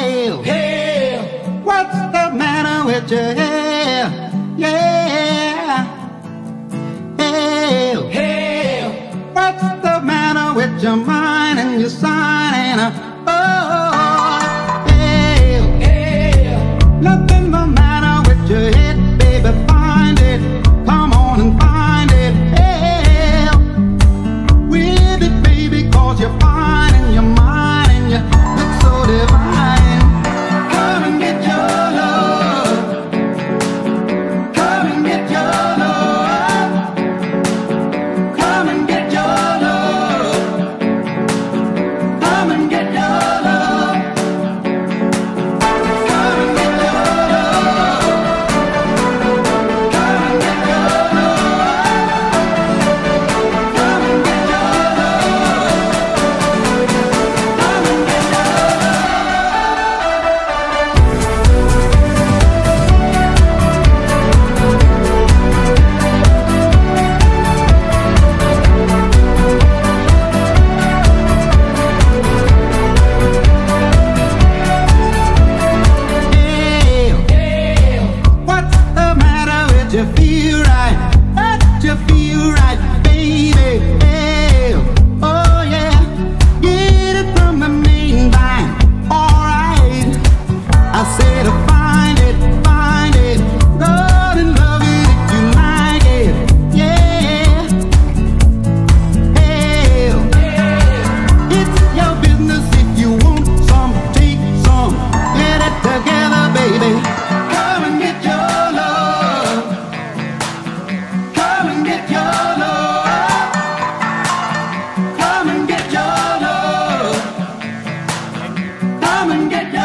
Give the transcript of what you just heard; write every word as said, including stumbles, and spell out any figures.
Hail, hail, what's the matter with your hair? Yeah. Hail, hail, what's the matter with your mind and your sign and a oh. Hail, hail, nothing the matter with your head, baby, find it. Come on and find it. Hail, with it, baby, cause you're fine and you're mine and you look so divine. Come and get your love. Come and get your love. Come and get your love. Come and get your love. Come and get your love. Come and get your love. Come and get your Hail, hail, what's the matter with you? Feel right, let you feel right, baby. Hail, oh yeah, get it from the main line. Alright, I said to find it, find it, God and love it if you like it. Yeah. Hail, it's your business if you want some, take some, get it together, baby. Come and get your love. Come and get your love. Come and get your love. Come and get your